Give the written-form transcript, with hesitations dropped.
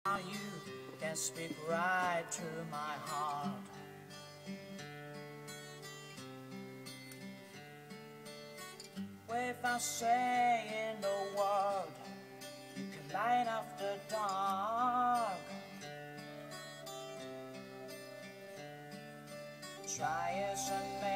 You can speak right to my heart. Without saying a word, you can light up the dark. Try as I